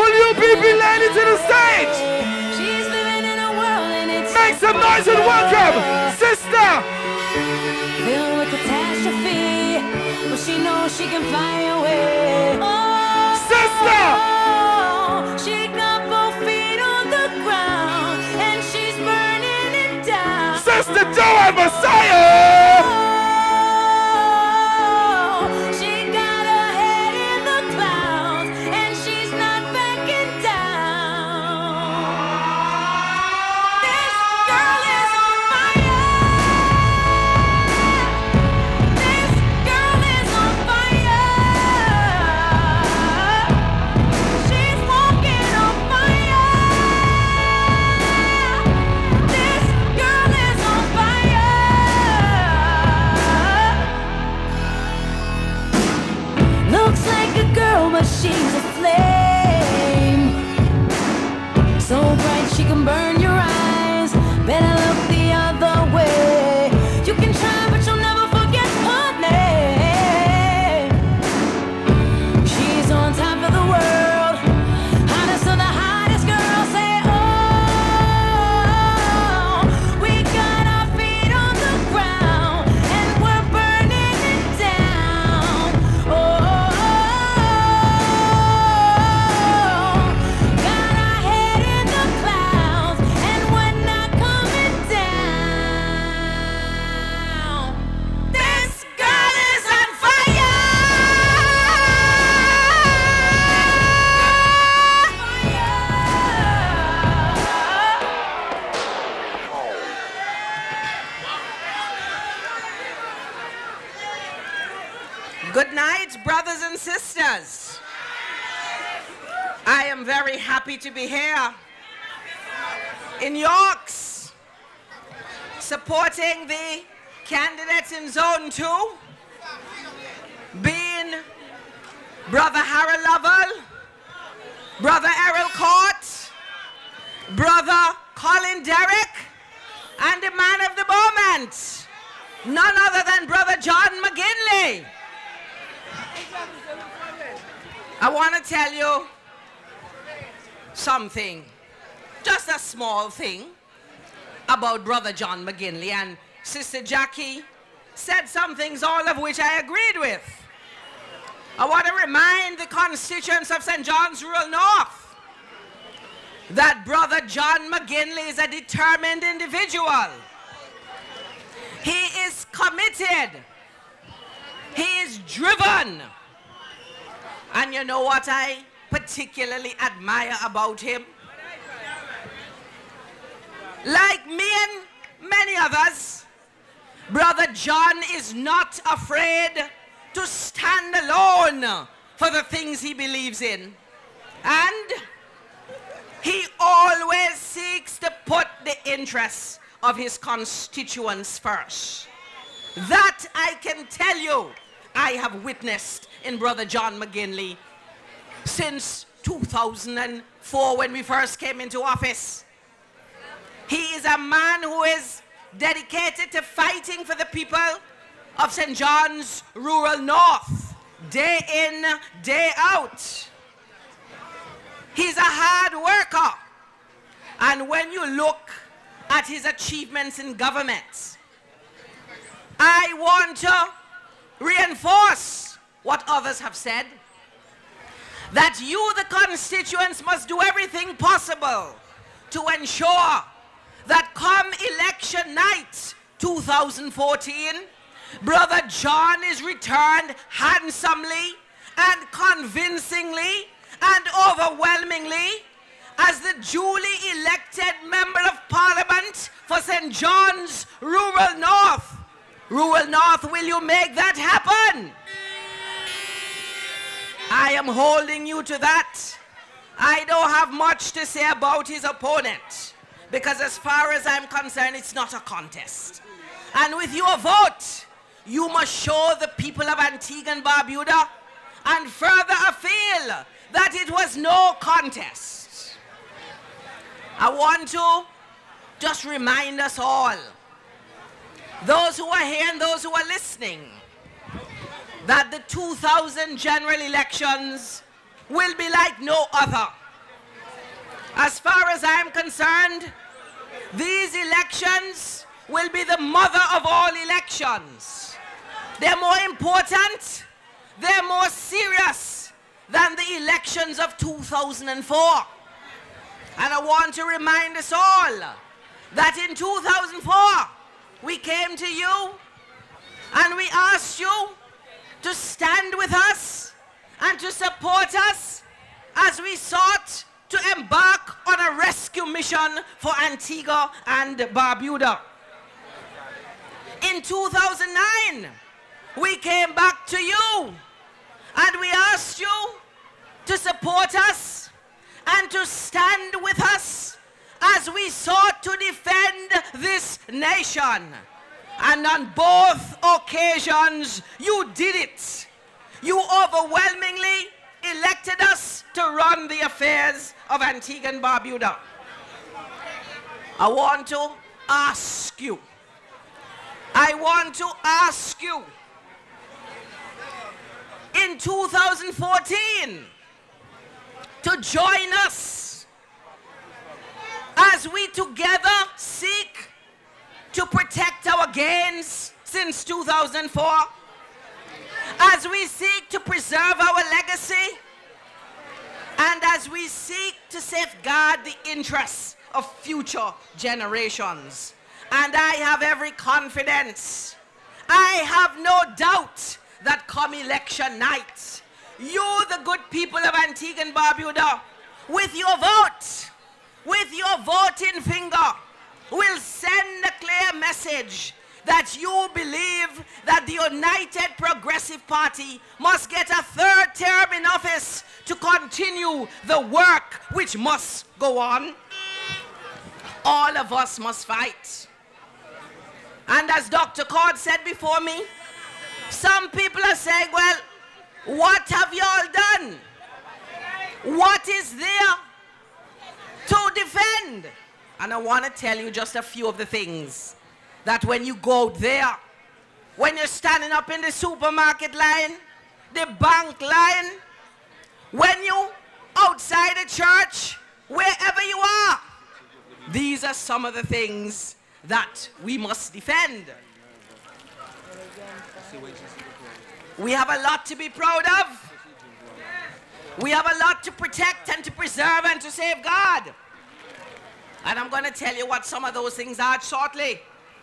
Will you be led into the stage? She's living in a world and it's Make some noise and welcome, sister. filled with catastrophe, but she knows she can fly away. Oh, Sister. she got both feet on the ground and she's burning it down. Sister Joanne Messiah. Oh, she got her head in the clouds and she's not backing down. This girl is on fire. This girl is on fire. She's walking on fire. This girl is on fire. Looks like a girl, but she's a flame. So bright she can burn your eyes. Better look the other way. You can try, but you'll never forget her name. She's on top of the world, hottest of the hottest girls. Say, oh, we got our feet on the ground and we're burning it down. Oh, got our head in the clouds and we're not coming down. This girl is on fire. Good night, brothers and sisters. I am very happy to be here in Yorks, supporting the candidates in Zone 2, being Brother Harold Lovell, Brother Errol Court, Brother Colin Derrick, and the man of the moment, none other than Brother John McGinley. I want to tell you something, just a small thing, about Brother John McGinley. And Sister Jackie said some things, all of which I agreed with. I want to remind the constituents of St. John's Rural North that Brother John McGinley is a determined individual. He is committed. He is driven. And you know what I particularly admire about him? Like me and many others, Brother John is not afraid to stand alone for the things he believes in. And he always seeks to put the interests of his constituents first. That I can tell you, I have witnessed in Brother John McGinley since 2004 when we first came into office. He is a man who is dedicated to fighting for the people of St. John's Rural North, day in, day out. He's a hard worker. And when you look at his achievements in government, I want to reinforce what others have said, that you, the constituents, must do everything possible to ensure that come election night 2014, Brother John is returned handsomely and convincingly and overwhelmingly as the duly elected Member of Parliament for St. John's Rural North. Rural North, will you make that happen? I am holding you to that. I don't have much to say about his opponent, because as far as I'm concerned, it's not a contest. And with your vote, you must show the people of Antigua and Barbuda and further afield that it was no contest. I want to just remind us all, those who are here and those who are listening, that the 2000 general elections will be like no other. As far as I'm concerned, these elections will be the mother of all elections. They're more important, they're more serious than the elections of 2004. And I want to remind us all that in 2004, we came to you and we asked you to stand with us and to support us as we sought to embark on a rescue mission for Antigua and Barbuda. In 2009, we came back to you and we asked you to support us and to stand with us as we sought to defend this nation. And on both occasions, you did it. You overwhelmingly elected us to run the affairs of Antigua and Barbuda. I want to ask you, in 2014, to join us as we together seek to protect our gains since 2004, as we seek to preserve our legacy, and as we seek to safeguard the interests of future generations. And I have every confidence, I have no doubt that come election night, you, the good people of Antigua and Barbuda, with your voting finger, will send a clear message that you believe that the United Progressive Party must get a third term in office to continue the work which must go on. All of us must fight. And as Dr. Cord said before me, some people are saying, well, what have you all done? What is there to defend? And I want to tell you just a few of the things that when you go there, when you're standing up in the supermarket line, the bank line, when you outside the church, wherever you are, these are some of the things that we must defend. We have a lot to be proud of. We have a lot to protect and to preserve and to safeguard. And I'm going to tell you what some of those things are shortly.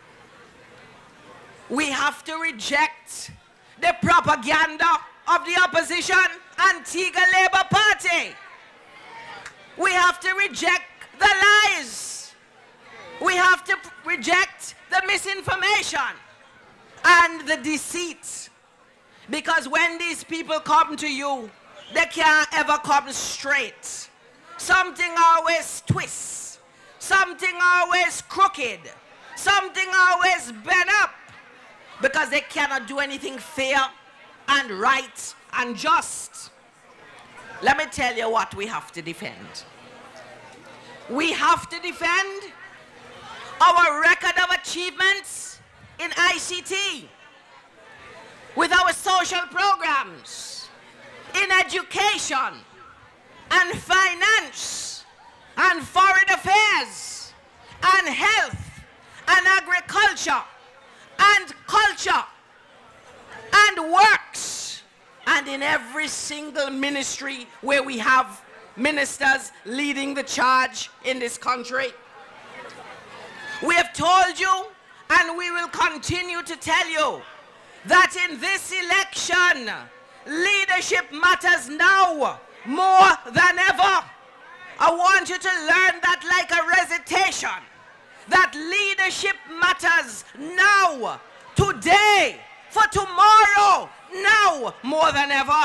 We have to reject the propaganda of the opposition Antigua Labour Party. We have to reject the lies. We have to reject the misinformation and the deceit. Because when these people come to you, they can't ever come straight. Something always twists. Something always crooked. Something always bent up. Because they cannot do anything fair and right and just. Let me tell you what we have to defend. We have to defend our record of achievements in ICT, with our social programs, in education, and finance, and foreign affairs, and health, and agriculture, and culture, and works, and in every single ministry where we have ministers leading the charge in this country. We have told you, and we will continue to tell you, that in this election, leadership matters now more than ever. I want you to learn that like a recitation, that leadership matters now, today, for tomorrow, now more than ever.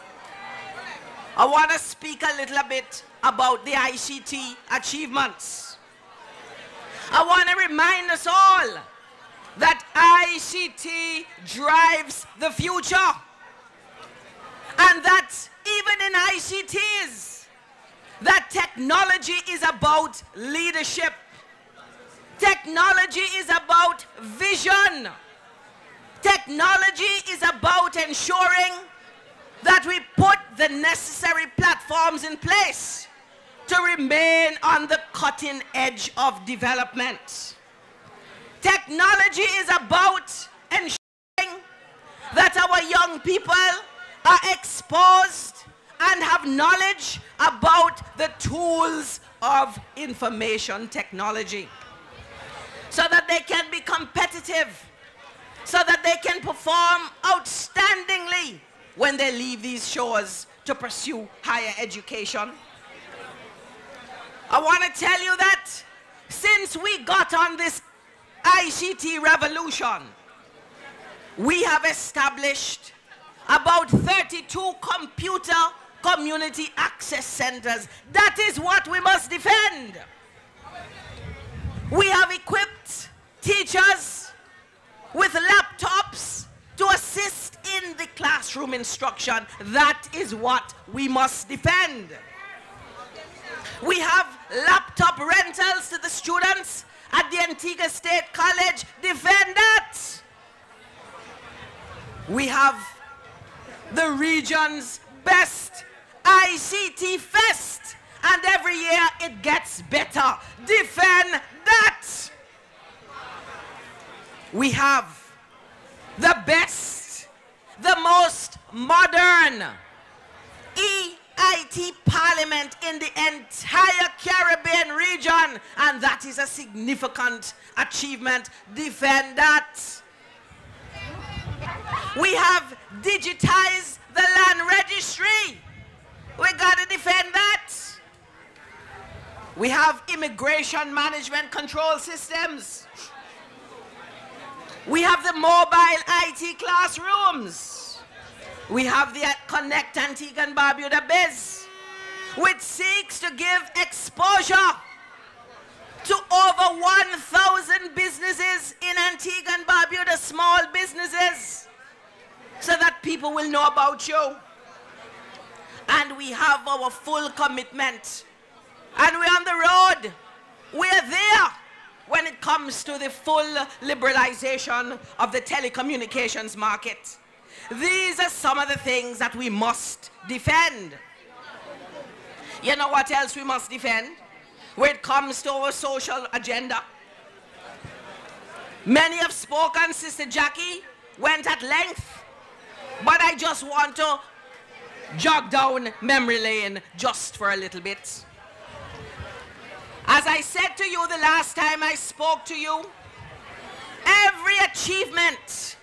I want to speak a little bit about the ICT achievements. I want to remind us all that ICT drives the future, and that even in ICTs, that technology is about leadership. Technology is about vision. Technology is about ensuring that we put the necessary platforms in place to remain on the cutting edge of development. Technology is about ensuring that our young people are exposed and have knowledge about the tools of information technology so that they can be competitive, so that they can perform outstandingly when they leave these shores to pursue higher education. I want to tell you that since we got on this ICT revolution, we have established about 32 computer community access centers. That is what we must defend. We have equipped teachers with laptops to assist in the classroom instruction. That is what we must defend. We have laptop rentals to the students at the Antigua State College. Defend that. We have the region's best ICT Fest, and every year it gets better. Defend that. We have the best, the most modern EIT Parliament in the entire Caribbean region, and that is a significant achievement. Defend that. We have digitized the land registry. We got to defend that. We have immigration management control systems. We have the mobile IT classrooms. We have the Connect Antigua and Barbuda Biz, which seeks to give exposure to over 1,000 businesses in Antigua and Barbuda, small businesses, so that people will know about you. And we have our full commitment. And we're on the road. We're there when it comes to the full liberalization of the telecommunications market. These are some of the things that we must defend. You know what else we must defend when it comes to our social agenda? Many have spoken, Sister Jackie went at length, but I just want to jog down memory lane just for a little bit. As I said to you the last time I spoke to you, every achievement,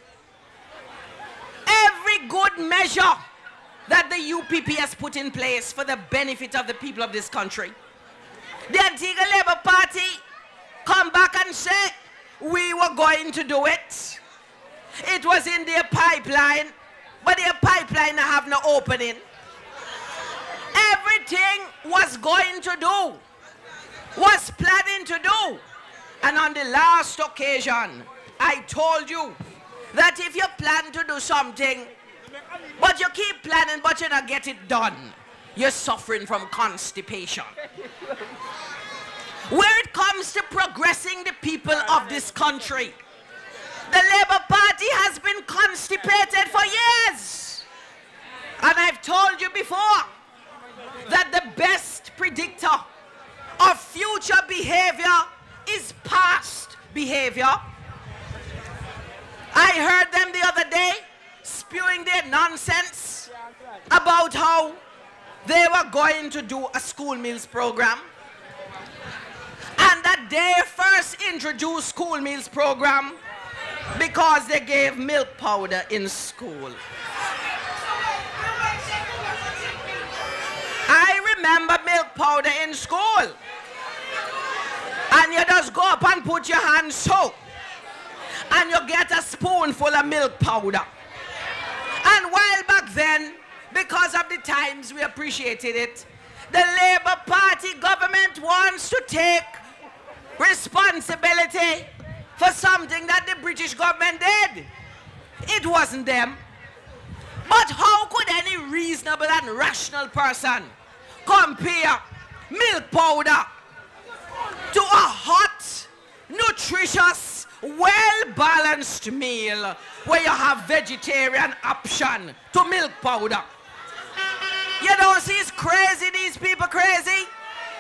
every good measure that the UPP has put in place for the benefit of the people of this country, the Antigua Labour Party come back and say, we were going to do it. It was in their pipeline, but their pipeline have no opening. Everything was going to do, was planning to do. And on the last occasion, I told you that if you plan to do something, but you keep planning, but you don't get it done, you're suffering from constipation. Where it comes to progressing the people of this country, the Labour Party has been constipated for years. And I've told you before that the best predictor of future behavior is past behavior. I heard them the other day spewing their nonsense about how they were going to do a school meals program, and that they first introduced school meals program because they gave milk powder in school. I remember milk powder in school, and you just go up and put your hand so, and you get a spoonful of milk powder. And while back then, because of the times we appreciated it, the Labour Party government wants to take responsibility for something that the British government did. It wasn't them. But how could any reasonable and rational person compare milk powder to a hot, nutritious, well-balanced meal where you have vegetarian option to milk powder? You don't see it's crazy, these people crazy?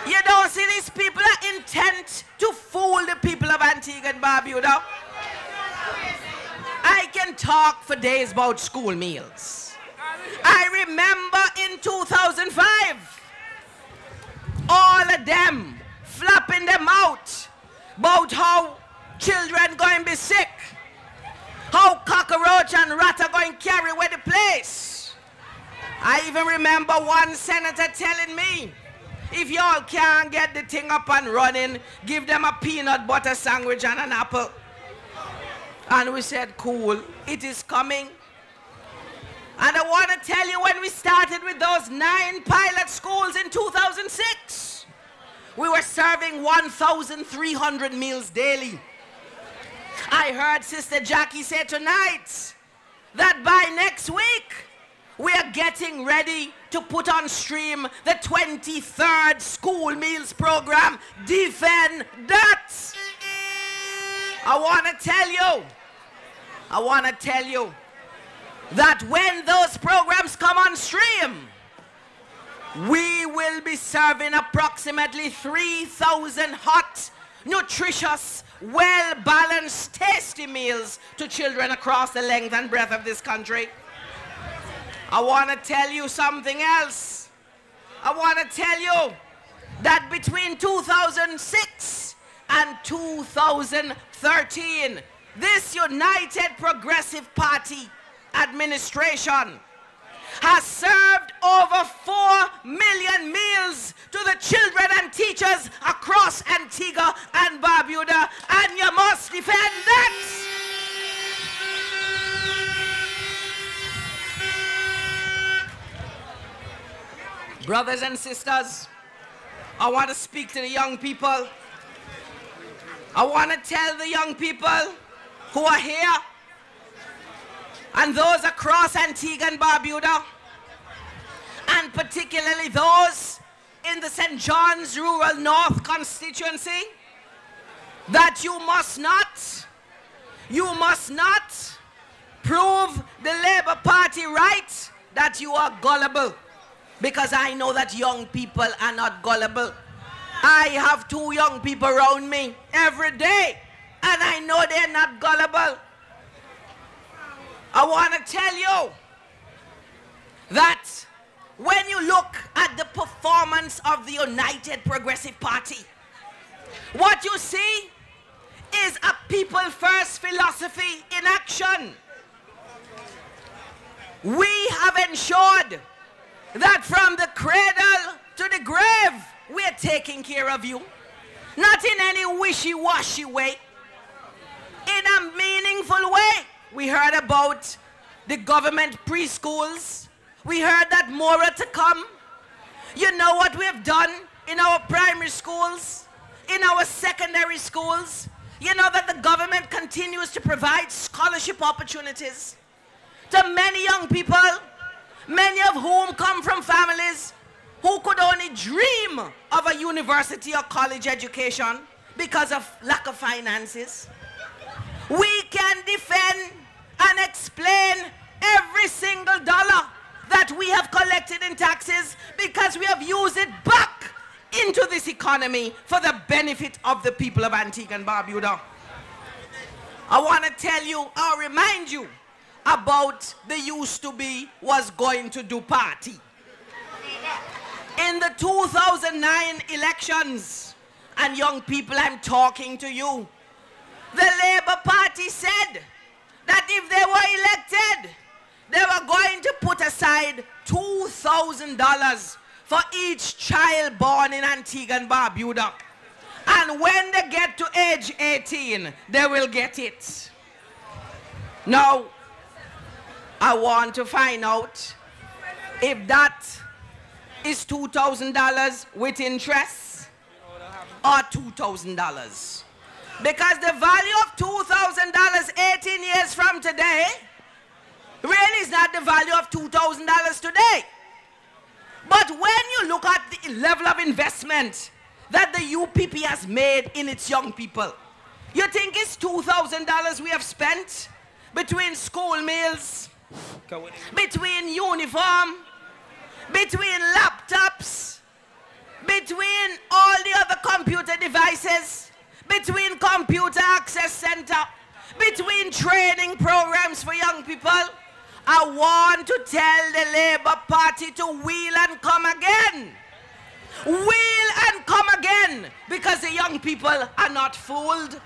You don't see these people are intent to fool the people of Antigua and Barbuda. I can talk for days about school meals. I remember in 2005, all of them flapping them out about how children going to be sick, how cockroach and rat are going to carry away the place. I even remember one senator telling me, if y'all can't get the thing up and running, give them a peanut butter sandwich and an apple. And we said, cool, it is coming. And I want to tell you, when we started with those 9 pilot schools in 2006, we were serving 1,300 meals daily. I heard Sister Jackie say tonight that by next week, we are getting ready to put on stream the 23rd school meals program. Defend that. I want to tell you that when those programs come on stream, we will be serving approximately 3,000 hot, nutritious, well-balanced, tasty meals to children across the length and breadth of this country. I want to tell you something else. I want to tell you that between 2006 and 2013, this United Progressive Party administration has served over 4 million meals to the children and teachers across Antigua and Barbuda, and you must defend that. Brothers and sisters, I want to speak to the young people. I want to tell the young people who are here and those across Antigua and Barbuda, and particularly those in the St. John's Rural North constituency, that you must not prove the Labour Party right that you are gullible, because I know that young people are not gullible. I have 2 young people around me every day, and I know they're not gullible. I want to tell you that when you look at the performance of the United Progressive Party, what you see is a people-first philosophy in action. We have ensured that from the cradle to the grave, we're taking care of you. Not in any wishy-washy way. In a meaningful way. We heard about the government preschools. We heard that more are to come. You know what we've done in our primary schools, in our secondary schools. You know that the government continues to provide scholarship opportunities to many young people, many of whom come from families who could only dream of a university or college education because of lack of finances. We can defend and explain every single dollar that we have collected in taxes because we have used it back into this economy for the benefit of the people of Antigua and Barbuda. I want to tell you, I'll remind you about the used to be was going to do party. In the 2009 elections, and young people, I'm talking to you, the Labour Party said that if they were elected, they were going to put aside $2,000 for each child born in Antigua and Barbuda. And when they get to age 18, they will get it. Now, I want to find out if that is $2,000 with interest or $2,000. Because the value of $2,000 18 years from today really is not the value of $2,000 today. But when you look at the level of investment that the UPP has made in its young people, you think it's $2,000 we have spent between school meals, between uniform, between laptops, between between all the other computer devices, between computer access center, between training programs for young people, I want to tell the Labour Party to wheel and come again. Wheel and come again, because the young people are not fooled.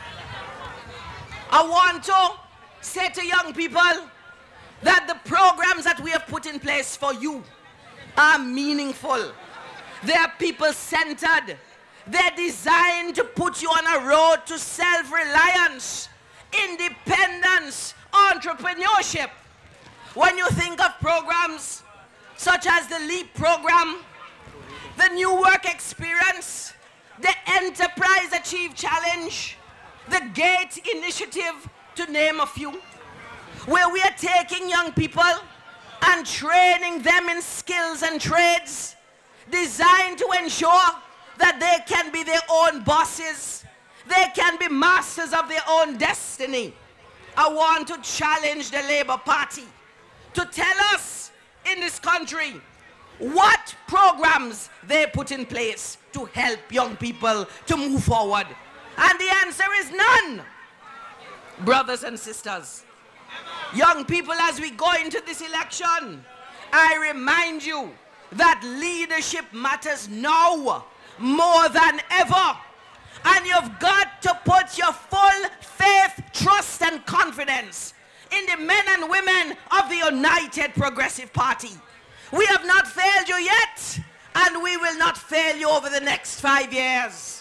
I want to say to young people that the programs that we have put in place for you are meaningful. They are people-centered. They're designed to put you on a road to self-reliance, independence, entrepreneurship. When you think of programs such as the LEAP program, the New Work Experience, the Enterprise Achieve Challenge, the GATE Initiative, to name a few, where we are taking young people and training them in skills and trades designed to ensure that they can be their own bosses, they can be masters of their own destiny. I want to challenge the Labour Party to tell us in this country what programs they put in place to help young people to move forward. And the answer is none. Brothers and sisters, young people, as we go into this election, I remind you that leadership matters now more than ever. And you've got to put your full faith, trust, and confidence in the men and women of the United Progressive Party. We have not failed you yet, and we will not fail you over the next 5 years.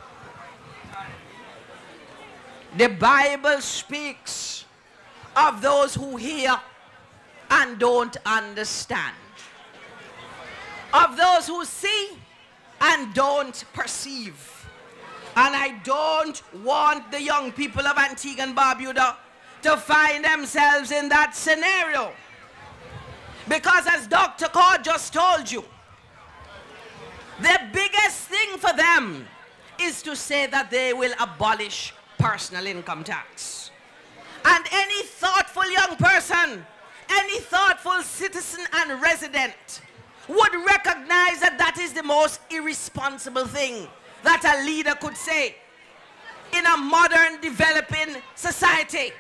The Bible speaks of those who hear and don't understand, of those who see and don't perceive. And I don't want the young people of Antigua and Barbuda to find themselves in that scenario. Because as Dr. Cord just told you, the biggest thing for them is to say that they will abolish personal income tax. And any thoughtful young person, any thoughtful citizen and resident would recognize that that is the most irresponsible thing that a leader could say in a modern, developing society.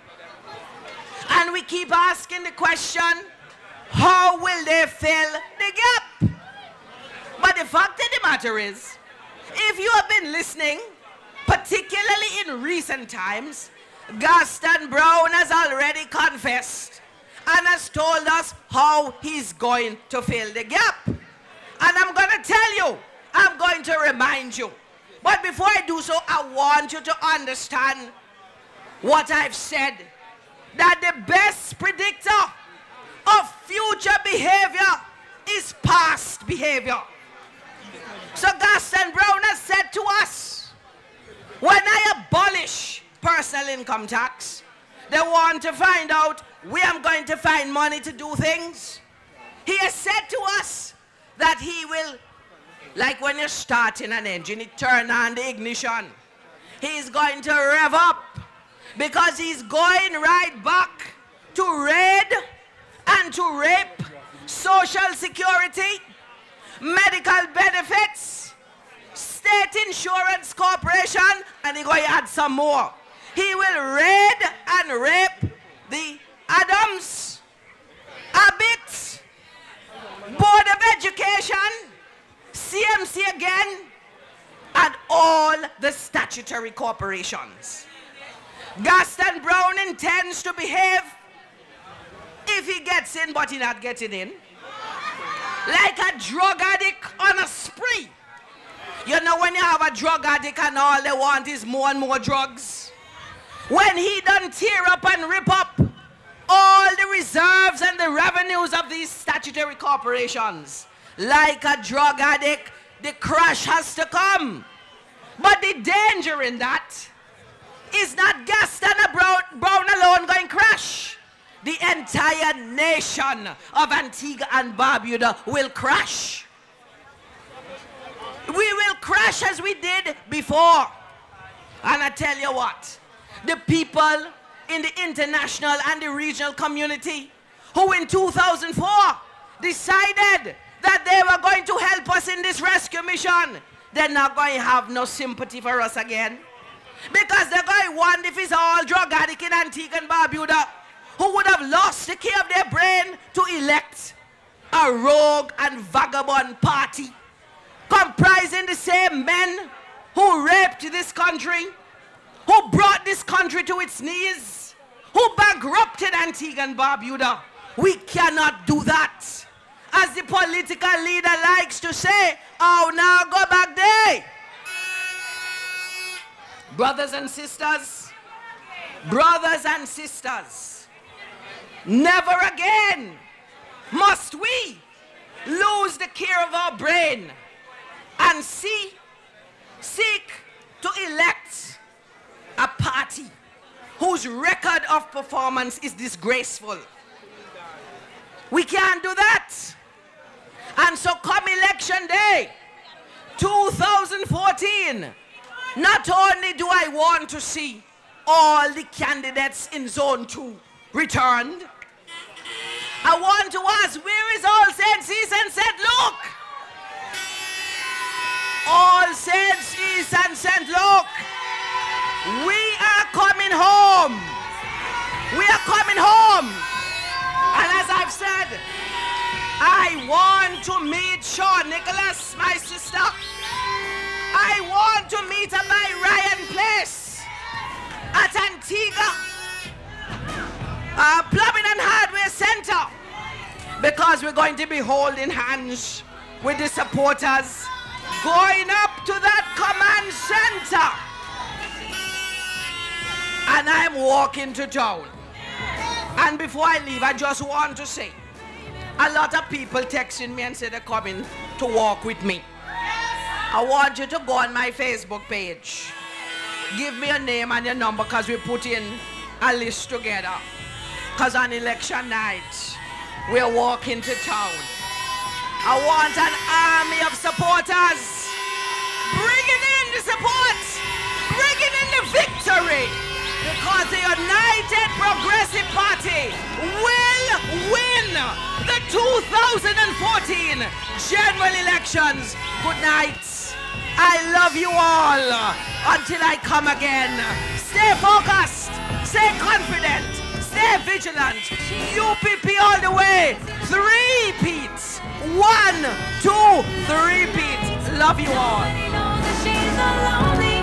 And we keep asking the question, how will they fill the gap? But the fact of the matter is, if you have been listening, particularly in recent times, Gaston Brown has already confessed and has told us how he's going to fill the gap. And I'm going to tell you, I'm going to remind you. But before I do so, I want you to understand what I've said, that the best predictor of future behavior is past behavior. So Gaston Brown has said to us, when I abolish personal income tax, they want to find out where I'm going to find money to do things. He has said to us that he will, like when you're starting an engine, you turn on the ignition. He's going to rev up because he's going right back to raid and to rape Social Security, medical benefits, State Insurance Corporation, and he's going to add some more. He will raid and rape the Adams, Abbott, Board of Education, CMC again, and all the statutory corporations. Gaston Brown intends to behave, if he gets in, but he's not getting in, like a drug addict on a spree. You know when you have a drug addict and all they want is more and more drugs? When he done tear up and rip up all the reserves and the revenues of these statutory corporations, like a drug addict, the crash has to come. But the danger in that is not Gaston Brown alone going crash. The entire nation of Antigua and Barbuda will crash. We will crash as we did before. And I tell you what, the people in the international and the regional community who in 2004 decided that they were going to help us in this rescue mission, they're not going to have no sympathy for us again. Because they're going to wonder if it's all drug addict in Antigua and Barbuda who would have lost the key of their brain to elect a rogue and vagabond party comprising the same men who raped this country, who brought this country to its knees, who bankrupted Antigua and Barbuda. We cannot do that. As the political leader likes to say, oh, now go back there. Brothers and sisters, never again must we lose the care of our brain and seek to elect a party whose record of performance is disgraceful. We can't do that. And so come election day 2014, not only do I want to see all the candidates in Zone 2 returned, I want to ask, where is All Saints East and St. Luke? All Saints East and St. Luke, we are coming home. We are coming home. And as I've said, I want to meet Sean Nicholas, my sister. I want to meet her by Ryan Place at Antigua Plumbing and Hardware Center, because we're going to be holding hands with the supporters going up to that command center. And I'm walking to town. And before I leave, I just want to say, a lot of people texting me and say they're coming to walk with me. I want you to go on my Facebook page. Give me your name and your number, because we put in a list together. Because on election night, we're walking to town. I want an army of supporters bringing in the support, bringing in the victory, because the United Progressive Party will win the 2014 general elections. Good night. I love you all until I come again. Stay focused, stay confident, stay vigilant. UPP all the way. 3 repeats. 1, 2, 3 repeats. Love you all.